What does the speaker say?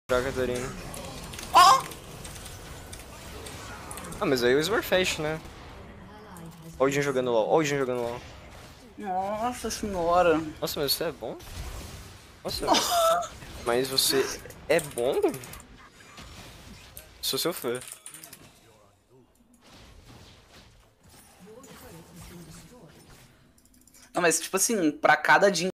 Joga, Dorino. Ó! Ah, mas aí o Smurfette, né? Olha o Jhin jogando LOL, olha o Jhin jogando LOL. Nossa senhora. Nossa, mas você é bom? Nossa, mas você é bom? Sou seu fã. Não, mas tipo assim, pra cada Jhin